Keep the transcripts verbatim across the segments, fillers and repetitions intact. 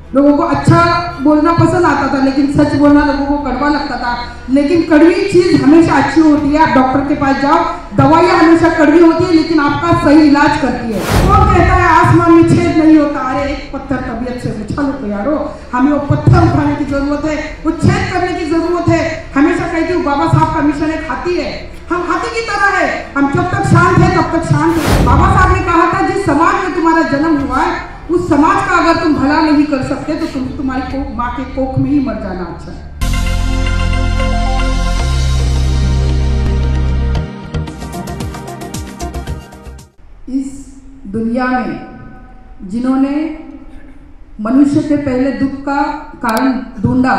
लोगों को अच्छा बोलना पसंद आता था, लेकिन सच बोलना लोगों को कड़वा लगता था। लेकिन कड़वी चीज़ हमेशा अच्छी होती है। आप डॉक्टर के पास जाओ, दवाइयाँ हमेशा कड़वी होती है, लेकिन आपका सही इलाज करती है। कौन कहता है आसमान में छेद नहीं होता? अरे एक पत्थर तबीयत से उछल तो यारो, हमें वो पत्थर उठाने की जरूरत है, वो छेद करने की जरूरत है। हमेशा कहती हूँ बाबा साहब का मिशन एक हाथी है, हम हाथी की तरह है, हम जब तक शांत है तब तक शांत है। बाबा साहब ने कहा था जिस समाज में तुम्हारा जन्म हुआ है उस समाज का अगर तुम भला नहीं कर सकते तो तुम तुम्हारी कोख माँ के कोख में ही मर जाना अच्छा है। इस दुनिया में जिन्होंने मनुष्य के पहले दुख का कारण ढूंढा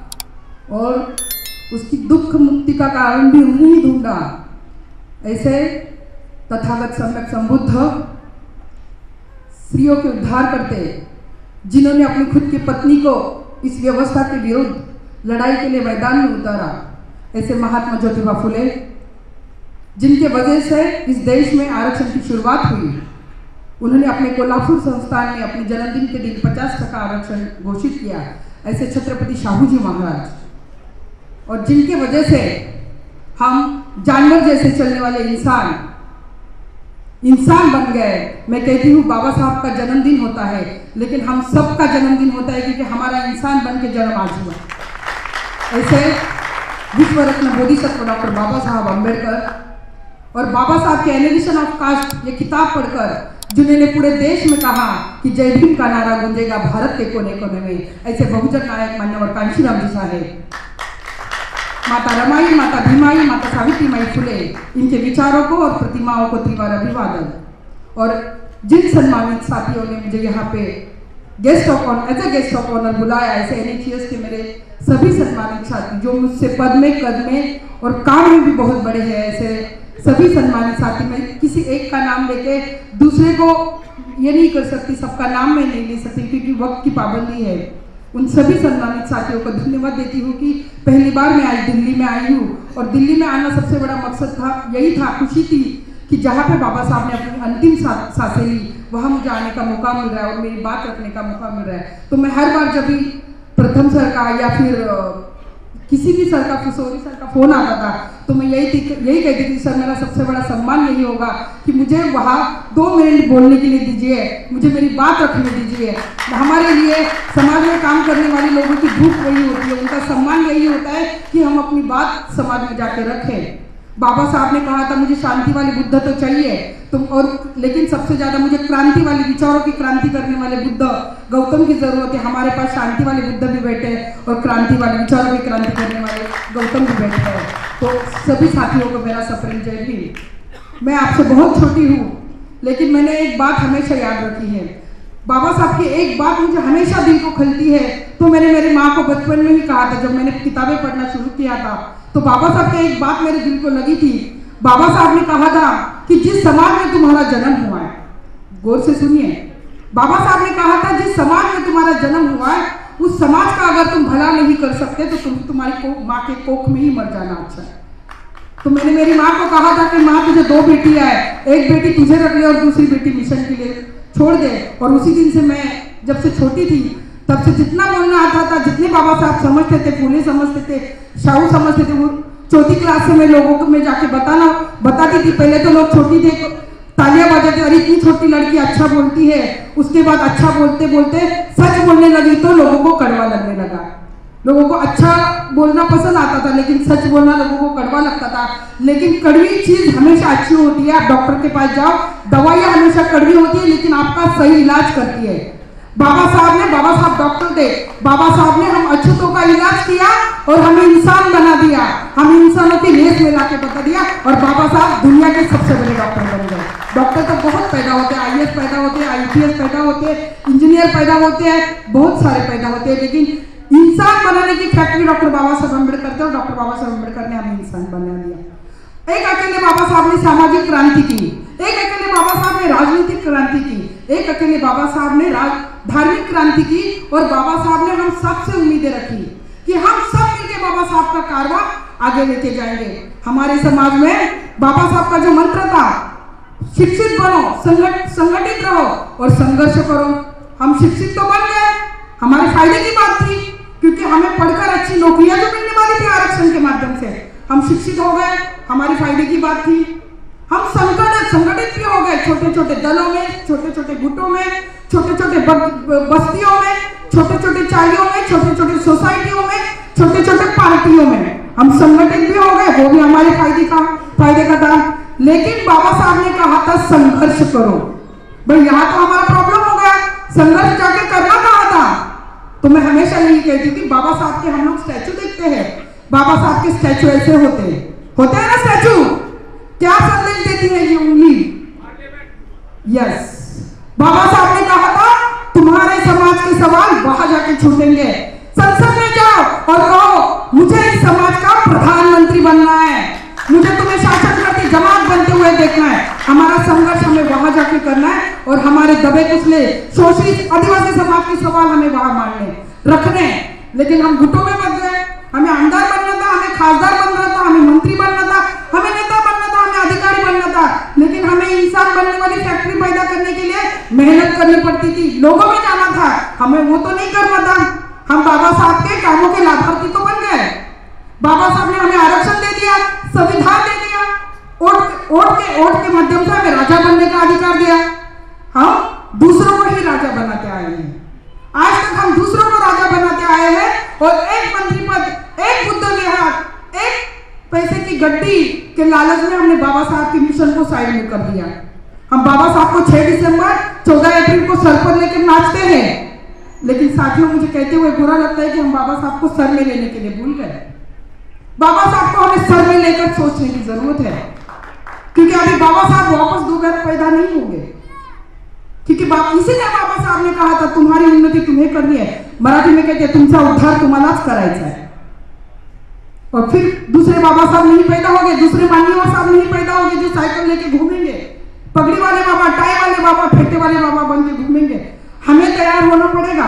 और उसकी दुख मुक्ति का कारण भी उन्होंने ही ढूंढा, ऐसे तथागत सम्यक संबुद्ध स्त्रियों के उद्धार करते, जिन्होंने अपनी खुद की पत्नी को इस व्यवस्था के विरुद्ध लड़ाई के लिए मैदान में उतारा, ऐसे महात्मा ज्योतिबा फुले, जिनके वजह से इस देश में आरक्षण की शुरुआत हुई। उन्होंने अपने कोल्हापुर संस्थान में अपने जन्मदिन के दिन पचास टका आरक्षण घोषित किया, ऐसे छत्रपति शाहू जी महाराज, और जिनके वजह से हम जानवर जैसे चलने वाले इंसान इंसान बन गए। मैं कहती हूँ बाबा साहब का जन्मदिन होता है, लेकिन हम सबका जन्मदिन होता है क्योंकि हमारा इंसान बन के जन्म आज हुआ। ऐसे विश्व रत्न बोधिसत्व डॉक्टर बाबा साहब अम्बेडकर और बाबा साहब के एलिवेशन ऑफ कास्ट ये किताब पढ़कर जिन्होंने पूरे देश में कहा कि जय भीम का नारा गूंजेगा भारत के कोने कोने में, ऐसे बहुजन नायक मान्यवर कांशीराम जी साहेब, माता रमाई, माता भीमाई, माता सावित्री माई फुले, इनके विचारों को और प्रतिमाओं को त्रिवार अभिवादन। और जिन सम्मानित साथियों ने मुझे यहाँ पे guest of honour as a guest of honour बुलाया, ऐसे एन एच एस के मेरे सभी सम्मानित साथी जो मुझसे पद में कद में और काम में भी बहुत बड़े हैं, ऐसे सभी सम्मानित साथी, मैं किसी एक का नाम लेके दूसरे को ये नहीं कर सकती, सबका नाम मैं नहीं ले सकती क्योंकि वक्त की पाबंदी है। उन सभी सम्मानित साथियों को धन्यवाद देती हूँ कि पहली बार मैं आज दिल्ली में आई हूँ, और दिल्ली में आना सबसे बड़ा मकसद था, यही था, खुशी थी कि जहाँ पे बाबा साहब ने अपनी अंतिम सांसें ली वहाँ मुझे आने का मौका मिल रहा है और मेरी बात रखने का मौका मिल रहा है। तो मैं हर बार जब भी प्रथम सर का या फिर किसी भी सर का, किशोरी सर का फोन आता था तो मैं यही यही कहती थी सर मेरा सबसे बड़ा सम्मान यही होगा कि मुझे वहाँ दो मिनट बोलने के लिए दीजिए, मुझे मेरी बात रखने दीजिए। हमारे लिए समाज में काम करने वाले लोगों की भूख वही होती है, उनका सम्मान यही होता है कि हम अपनी बात समाज में जाके रखें। बाबा साहब ने कहा था मुझे शांति वाली बुद्ध तो चाहिए तुम, और लेकिन सबसे ज्यादा मुझे क्रांति वाली, विचारों की क्रांति करने वाले बुद्ध गौतम की जरूरत है। हमारे पास शांति वाले बुद्ध भी बैठे हैं और क्रांति वाले, विचारों की क्रांति करने वाले गौतम भी बैठे हैं। तो सभी साथियों को मेरा सप्रेम जय भीम। मैं आपसे बहुत छोटी हूँ, लेकिन मैंने एक बात हमेशा याद रखी है, बाबा साहब की एक बात मुझे हमेशा दिल को खलती है। तो मैंने मेरी माँ को बचपन में ही कहा था, जब मैंने किताबें पढ़ना शुरू किया था तो बाबा साहब की एक बात मेरे दिल को लगी थी। बाबा साहब ने कहा था कि जिस समाज में तुम्हारा जन्म हुआ है, गौर से सुनिए, बाबा साहब ने कहा था जिस समाज में तुम्हारा जन्म हुआ है उस समाज का अगर तुम भला नहीं कर सकते तो तुम तुम्हारी को, माँ के कोख में ही मर जाना अच्छा है। तो मैंने मेरी माँ को कहा था कि माँ तुझे दो बेटियां है, एक बेटी तुझे रख ले और दूसरी बेटी मिशन के लिए छोड़ दे। और उसी दिन से मैं जब से छोटी थी तब से जितना बोलना आता था, जितने बाबा साहब समझते थे, फूले समझते थे, शाहू समझते थे, वो चौथी क्लास से मैं लोगों को मैं जाके बताना बताती थी। पहले तो लोग छोटी थे तालियां बजाते, अरे इतनी छोटी लड़की अच्छा बोलती है। उसके बाद अच्छा बोलते बोलते सच बोलने लगी तो लोगों को कड़वा लगने लगा। लोगों को अच्छा बोलना पसंद आता था, लेकिन सच बोलना लोगों को कड़वा लगता था। लेकिन कड़वी चीज हमेशा अच्छी होती है। आप डॉक्टर के पास जाओ, दवाइयाँ हमेशा कड़वी होती है, लेकिन आपका सही इलाज करती है। बाबा साहब ने, बाबा साहब डॉक्टर थे, बाबा साहब ने हम अछूतों का इलाज किया और हमें इंसान बना दिया, हम इंसानों की रेस में लाके बता दिया, और बाबा साहब दुनिया के सबसे बड़े डॉक्टर बन गए। डॉक्टर तो बहुत पैदा होते हैं, आई ए एस पैदा होते हैं, आई पी एस पैदा होते हैं, इंजीनियर पैदा होते हैं, बहुत सारे पैदा होते हैं, लेकिन इंसान बनाने की फैक्ट्री डॉक्टर बाबा साहब अम्बेडकर थे और डॉक्टर बाबा साहब अम्बेडकर ने हमें इंसान बना दिया। एक अकेले बाबा साहब ने सामाजिक क्रांति की, एक अकेले बाबा साहब ने राजनीतिक क्रांति की, एक अकेले बाबा साहब ने धार्मिक क्रांति की, और बाबा साहब ने हम सबसे उम्मीदें रखी कि हम सब मिलकर बाबा साहब का कारवां आगे लेके जाएंगे। हमारे समाज में बाबा साहब का जो मंत्र था, शिक्षित बनो, संगठ संगठित रहो और संघर्ष करो। हम शिक्षित तो बन गए, हमारे फायदे की बात थी, क्योंकि हमें पढ़कर अच्छी नौकरियां जो मिलने वाली थी आरक्षण के माध्यम से, हम शिक्षित हो गए, हमारी फायदे की बात थी। हम संगठित संगठित भी हो गए, छोटे छोटे दलों में, छोटे छोटे गुटों में, छोटे छोटे बस्तियों में, छोटे छोटे चालियों में, छोटे छोटे सोसाइटियों में, छोटे छोटे पार्टियों में हम संगठित भी हो गए, वो भी हमारे फायदे का फायदे का था। लेकिन बाबा साहब ने कहा था संघर्ष करो। भाई यहाँ तो हमारा प्रॉब्लम हो गया, संघर्ष जाके करना कहा था। तो मैं हमेशा यही कहती थी, बाबा साहब के हम लोग स्टैचू देखते हैं, बाबा साहब के स्टैचू ऐसे होते हैं होते हैं ना स्टैचू, क्या संदेश देती है ये उंगली? यस, बाबा साहब ने कहा था तुम्हारे समाज के सवाल वहां जाके छूटेंगे। संसद में जाओ और कहो मुझे इस समाज का प्रधानमंत्री बनना है, मुझे तुम्हें शासन करती जमात बनते हुए देखना है। हमारा संघर्ष हमें वहां जाके करना है और हमारे दबे कुचले शोषित आदिवासी समाज के सवाल हमें वहां मानने रखने। लेकिन हम गुटों में बच गए, हमें आमदार बनना था, हमें खासदार बनना था, हमें मंत्री बनना था, हमें नेता बनना था, हमें अधिकारी बनना था। लेकिन हमें इंसान बनने वाली फैक्ट्री पैदा करने के लिए मेहनत करनी पड़ती थी, लोगों में जाना था, हमें वो तो नहीं करना था। हम बाबा साहब के कामों के लाभार्थी तो बन गए। बाबा साहब ने हमें आरक्षण दे दिया, संविधान दे दिया, वोट वोट के वोट के माध्यम से हमें राजा बनने का अधिकार दिया। हम दूसरों को ही राजा बनाते आए हैं, आज तक हम दूसरों को राजा बनाते आए हैं। और एक मंत्री पद, एक बुद्ध विहार, एक पैसे की गड्डी के लालच में हमने बाबा साहब के मिशन को साइड में कर दिया। हम बाबा साहब को छह दिसंबर चौदह अप्रैल को सर पर लेकर नाचते हैं, लेकिन साथियों मुझे कहते हुए बुरा लगता है कि हम बाबा साहब को सर में लेने के लिए भूल गए। बाबा साहब को हमें सर में लेकर सोचने की जरूरत है, क्योंकि अभी बाबा साहब वापस दोबारा पैदा नहीं होंगे। क्योंकि इसीलिए बाबा साहब ने कहा था तुम्हारी उन्नति तुम्हें करनी है, मराठी में कहते हैं तुमचा उद्धार तुम्हालाच करायचा है। और फिर दूसरे बाबा साहब नहीं पैदा होंगे, दूसरे मान्यवर साहब नहीं पैदा होंगे जो साइकिल लेके घूमेंगे, पगड़ी वाले बाबा, टाई वाले बाबा, फेटे वाले बाबा बन के घूमेंगे। हमें तैयार होना पड़ेगा।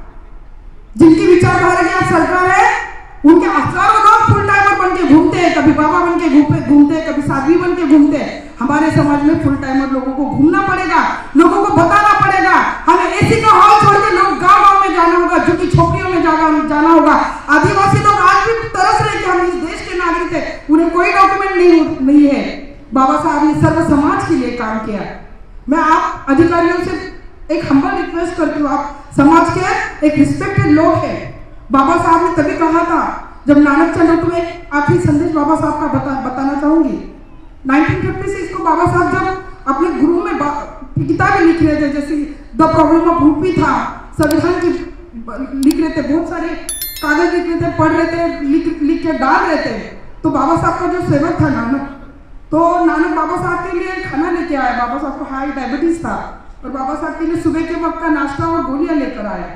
जिनकी विचारधारा की आज सरकार है, उनके हजारों लोग फुल टाइमर बन के घूमते हैं, कभी बाबा बन के घूमते हैं, कभी साध्वी बन के घूमते हैं। हमारे समाज में फुल टाइमर लोगों को घूमना पड़ेगा, लोगों को बताना पड़ेगा। हमें एसी का हॉल छोड़ के लोग गांव गांव में जाना होगा, जो कि झोपड़ियों में जाना जाना होगा। आदिवासी लोग आज भी तरस रहे कि हम इस देश के नागरिक है, उन्हें कोई डॉक्यूमेंट नहीं नहीं है। बाबा साहब ने सर्व समाज के लिए काम किया। मैं आप अधिकारियों से एक हम्बल रिक्वेस्ट करती हूँ, आप समाज के एक रिस्पेक्टेड लोग हैं। बाबा साहब ने तभी कहा था, जब नानक चंद्र, तुम्हें आखिरी संदेश बाबा साहब का बता, बताना चाहूंगी। नाइनटीन फिफ्टी सिक्स को बाबा साहब जब अपने गुरु में किताबें लिख रहे थे, जैसे द प्रॉब्लम ऑफ यूपी था, संविधान की लिख रहे थे, बहुत सारे कागज लिख रहे थे, पढ़ रहे थे, लिख लिख के डाल रहे थे। तो बाबा साहब का जो सेवक था नानक, तो नानक बाबा साहब के लिए खाना लेके आया। बाबा साहब को हाई डायबिटीज था और बाबा साहब के लिए सुबह के वक्त का नाश्ता और गोलियां लेकर आया।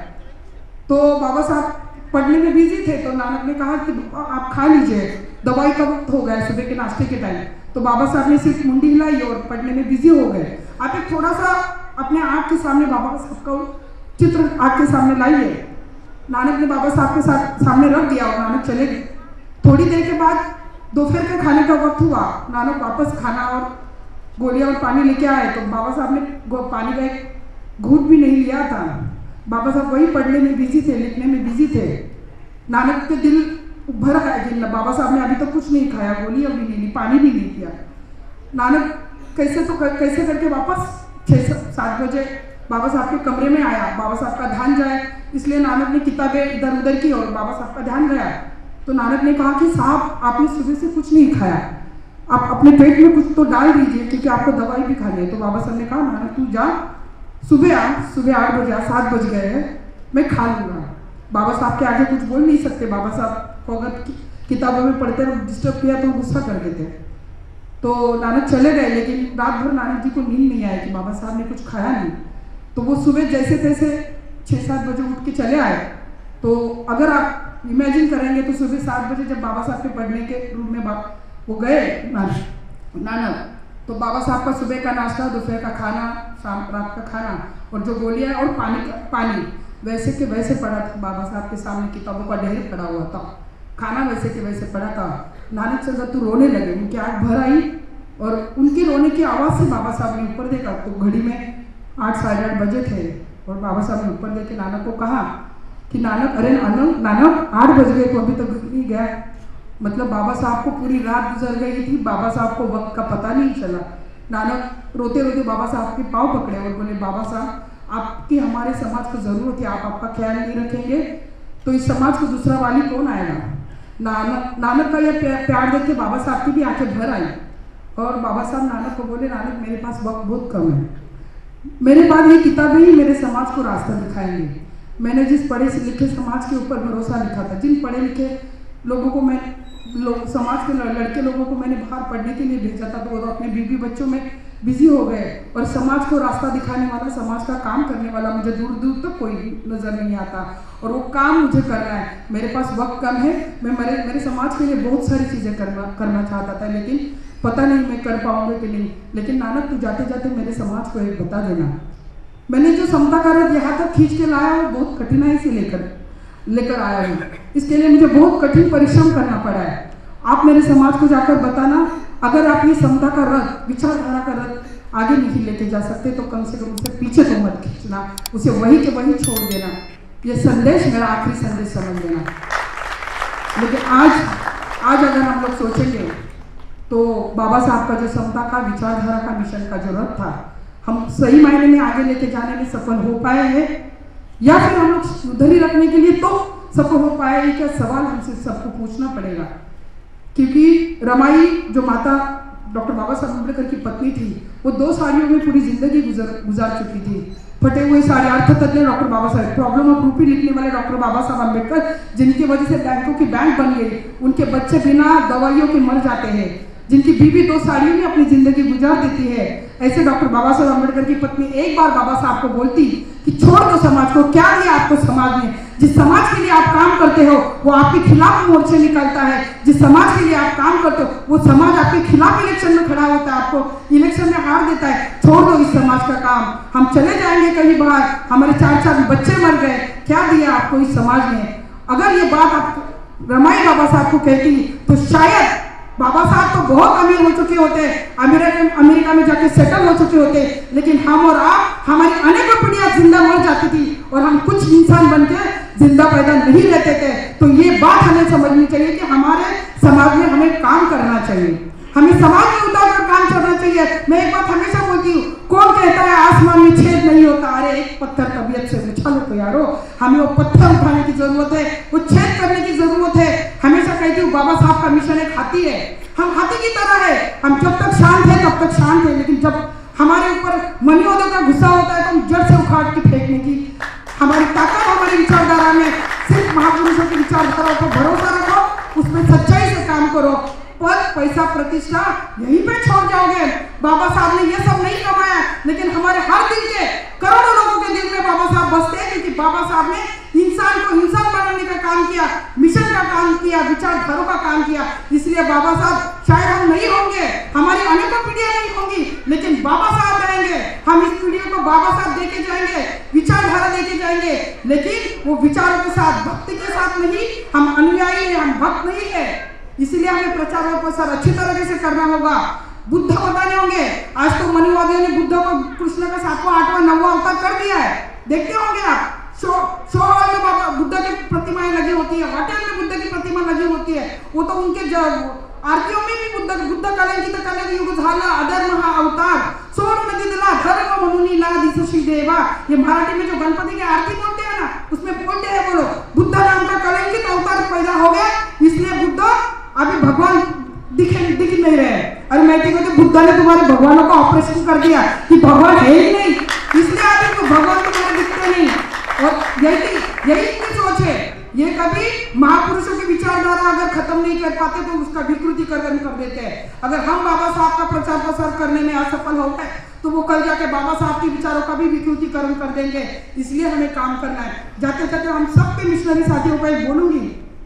तो बाबा साहब पढ़ने में बिजी थे, तो नानक ने कहा कि आप खा लीजिए, दवाई का वक्त हो गया सुबह के नाश्ते के टाइम। तो बाबा साहब ने सिर्फ मुंडी हिलाई और पढ़ने में बिजी हो गए। आप एक थोड़ा सा अपने आँख के सामने बाबा साहब का चित्र आँख के सामने लाइए। नानक ने बाबा साहब के साथ सामने रख दिया और नानक चले गए। थोड़ी देर के बाद दोपहर के खाने का वक्त हुआ, नानक वापस खाना और गोलियां और पानी लेके आए। तो बाबा साहब ने पानी का एक घूंट भी नहीं लिया था। बाबा साहब वही पढ़ने में बिजी थे, लिखने में बिजी थे। नानक के दिल भर आया कि बाबा साहब ने अभी तो कुछ नहीं खाया, गोली अभी नहीं ली, पानी भी नहीं किया। नानक कैसे तो कर, कैसे करके वापस छः सात बजे बाबा साहब के कमरे में आया। बाबा साहब का ध्यान जाए, इसलिए नानक ने किताबें इधर उधर की और बाबा साहब का ध्यान गया। तो नानक ने कहा कि साहब आपने सुबह से कुछ नहीं खाया, आप अपने पेट में कुछ तो डाल दीजिए, क्योंकि आपको दवाई भी खानी है। तो बाबा साहब ने कहा नानक तू जा, सुबह आ, सुबह आठ बजे आ, सात बज गए हैं, मैं खा लूँगा। बाबा साहब के आगे कुछ बोल नहीं सकते। बाबा साहब को अगर किताबों में पढ़ते डिस्टर्ब किया तो गुस्सा कर देते। तो नानक चले गए, लेकिन रात भर नानक जी को नींद नहीं आई कि बाबा साहब ने कुछ खाया नहीं। तो वो सुबह जैसे तैसे छः सात बजे उठ के चले आए। तो अगर आप इमेजिन करेंगे तो सुबह सात बजे जब बाबा साहब के पढ़ने के रूम में वो गए नानक, तो बाबा साहब का सुबह का नाश्ता, दोपहर का खाना, शाम रात का खाना और जो गोलियां और पानी का पानी वैसे के वैसे पड़ा था। बाबा साहब के सामने किताबों का ढेर पड़ा हुआ था, खाना वैसे के वैसे पड़ा था। नानक चंद्र तो रोने लगे, उनकी आँख भर आई और उनकी रोने की आवाज़ से बाबा साहब ने ऊपर देखा तो घड़ी में आठ साढ़े आठ बजे थे। और बाबा साहब ने ऊपर देख के नानक को कहा, कि नानक, अरे नानक नानक आठ बज गए तो अभी तक नहीं गया। मतलब बाबा साहब को पूरी रात गुजर गई थी, बाबा साहब को वक्त का पता नहीं चला। नानक रोते रोते बाबा साहब के पाँव पकड़े और बोले, बाबा साहब आपकी हमारे समाज को जरूरत है, आप आपका ख्याल नहीं रखेंगे तो इस समाज को दूसरा वाली कौन आएगा। नानक नानक का यह प्यार देख के बाबा साहब की भी आंखें भर आई और बाबा साहब नानक को बोले, नानक मेरे पास वक्त बहुत कम है, मेरे पास ये किताबें ही मेरे समाज को रास्ता दिखाएंगे। मैंने जिस पढ़े लिखे समाज के ऊपर भरोसा लिखा था, जिन पढ़े लिखे लोगों को मैं लोग समाज के लड़के लोगों को मैंने बाहर पढ़ने के लिए भेजा था, तो वो तो अपने बीवी बच्चों में बिजी हो गए और समाज को रास्ता दिखाने वाला, समाज का काम करने वाला मुझे दूर दूर तक कोई नजर नहीं आता और वो काम मुझे करना है। मेरे पास वक्त कम है, मैं मेरे मेरे समाज के लिए बहुत सारी चीज़ें करना करना चाहता था, लेकिन पता नहीं मैं कर पाऊंगा कि नहीं। लेकिन नानक तू जाते जाते मेरे समाज को एक बता देना। मैंने जो समता का रथ यहाँ तक खींच के लाया वो बहुत कठिनाई से लेकर लेकर आया हूँ, इसके लिए मुझे बहुत कठिन परिश्रम करना पड़ा है। आप मेरे समाज को जाकर बताना, अगर आप ये समता का रथ, विचारधारा का रथ आगे नहीं लेके जा सकते तो कम से कम उसे पीछे तो मत खींचना, उसे वही के वही छोड़ देना। ये संदेश मेरा आखिरी संदेश समझ लेना। लेकिन आज आज अगर हम लोग सोचेंगे तो बाबा साहब का जो समता का, विचारधारा का, मिशन का जो रथ था, हम सही मायने में आगे लेके जाने में सफल हो पाए हैं या फिर हम लोग उधर ही रखने के लिए तो सफल हो पाए, क्या सवाल हमसे सबको पूछना पड़ेगा। क्योंकि रमाई जो माता डॉक्टर बाबा साहब अम्बेडकर की पत्नी थी, वो दो साड़ियों में पूरी जिंदगी गुजर गुजार चुकी थी। फटे हुए सारे अर्थ तत्व डॉक्टर बाबा साहब, प्रॉब्लम ऑफ रूपी लिखने वाले डॉक्टर बाबा साहब अम्बेडकर, जिनकी वजह से बैंकों की बैंक बन गई, उनके बच्चे बिना दवाइयों के मर जाते हैं, जिनकी बीवी दो साड़ियों में अपनी जिंदगी गुजार देती है, ऐसे डॉक्टर बाबा साहब अम्बेडकर की पत्नी एक बार बाबा साहब को बोलती कि छोड़ दो समाज को, क्या दिया आपको समाज ने, जिस समाज के लिए आप काम करते हो वो आपके खिलाफ मोर्चे निकालता है, जिस समाज के लिए आप काम करते हो वो समाज आपके खिलाफ इलेक्शन में खड़ा होता है, आपको इलेक्शन में हार देता है, छोड़ दो इस समाज का काम, हम चले जाएंगे कहीं बाहर, हमारे चार चार बच्चे मर गए, क्या दिया आपको इस समाज ने। अगर ये बात आप रमाई बाबा साहब को कहती तो शायद बाबा साहब तो बहुत अमीर हो चुके होते, अमेरिका अमेरिका में जाके सेटल हो चुके होते, लेकिन हम और आप, हमारी अनेकों पीढ़ियां जिंदा मर जाती थी और हम कुछ इंसान बनके जिंदा पैदा नहीं रहते थे। तो ये बात हमें समझनी चाहिए कि हमारे समाज में हमें काम करना चाहिए, हमें समाज में उतार कर काम करना चाहिए। मैं एक बात हमेशा बोलती हूँ, कौन कहता है आसमान में छेद नहीं होता, अरे एक पत्थर तबीयत से उछालो तो यारो, हमें वो पत्थर उठाने की जरूरत है, वो छेद करने की जरूरत है। हमेशा कहती हूँ बाबा साहब का मिशन एक हाथी है, हम हाथी की तरह है, हम जब तक शांत है तब तक शांत है, लेकिन जब हमारे ऊपर मनियोदय का गुस्सा होता है तो हम जड़ से उखाड़ के फेंकने की हमारी ताकत, हमारी विचारधारा में। सिर्फ महापुरुषों की विचारधारा पर भरोसा रखो, उसमें सच्चाई से काम करो, पद पैसा प्रतिष्ठा यहीं पे छोड़ जाओगे। बाबा साहब ने ये सब नहीं कमाया, लेकिन हमारे हर दिल के करोड़ों लोगों के दिल में बाबा साहब बसते हैं, क्योंकि बाबा साहब ने इंसान को इंसान बनाने का काम किया, मिशन का काम किया, विचारधारों का काम किया। इसलिए बाबा साहब शायद हम नहीं होंगे, हमारी अनेकों पीढ़ियां नहीं होंगी, लेकिन बाबा साहब रहेंगे। हम इस पीढ़ियों को बाबा साहब देके जाएंगे, विचारधारा देके जाएंगे, लेकिन वो विचारों के साथ, भक्ति के साथ नहीं। हम अनुयायी हैं, हम भक्त नहीं है। इसलिए हमें प्रचार और प्रसार अच्छी तरीके से करना होगा। बुद्ध बताने होंगे, आज तो मनुवादियों ने बुद्ध को कृष्ण का सातवां आठवां नौवां अवतार कर दिया है, देखते होंगे आप। शो शो हॉल में बाबा बुद्ध की प्रतिमाएं लगी होती है, होटल में बुद्ध की प्रतिमा लगी होती है, वो तो उनके आरतियों में भी बुद्ध बुद्ध कलंकित कलंक युग झाला अधर्म हा अवतार सोड नदी दिला धर्म मनुनी ला दिसशी देवा। ये मराठी में जो गणपति की आरती बोलते हैं ना, उसमें बोलते हैं बोलो बुद्ध नाम का कलंकित अवतार पैदा हो गया, इसलिए बुद्ध अभी भगवान दिख दिख नहीं रहे। अरे मैं कहती हूँ बुद्ध ने तुम्हारे भगवानों का ऑपरेशन कर दिया कि भगवान है ही नहीं, इसलिए अभी तो भगवान तुम्हारे दिखते नहीं। और यही यही इनकी सोच है। ये कभी महापुरुषों की विचारधारा अगर खत्म नहीं कर पाते तो उसका विकृतिकरण कर देते हैं। अगर हम बाबा साहब का प्रचार प्रसार करने में असफल हो गए तो वो कल जाके बाबा साहब के विचारों का भी विकृतिकरण कर देंगे। इसलिए हमें काम करना है। जाते जाते हम सबके मिशनरी साथियों को एक बोलूंगी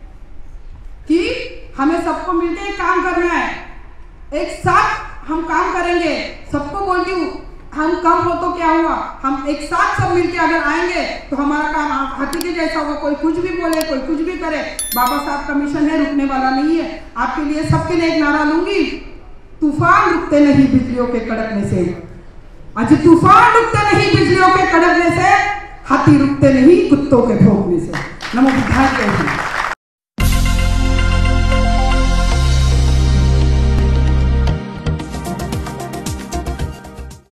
कि हमें सबको मिलकर काम करना है, एक साथ हम काम करेंगे। सबको बोलती हूँ हम कम हो तो क्या हुआ, हम एक साथ सब मिलके अगर आएंगे तो हमारा काम हाथी के जैसा होगा। कोई कुछ भी बोले, कोई कुछ भी करे, बाबा साहब का मिशन है, रुकने वाला नहीं है। आपके लिए सबके लिए एक नारा लूंगी, तूफान रुकते नहीं बिजलियों के कड़कने से। आज तूफान रुकते नहीं बिजलियों के कड़कने से, हाथी रुकते नहीं कुत्तों के भौंकने से। नमो बुद्धाय जय हिंद।